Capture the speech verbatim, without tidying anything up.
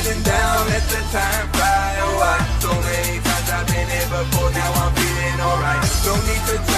feeling down, let the time fly. Oh, I, so many times I've been here before, now I'm feeling alright. No need to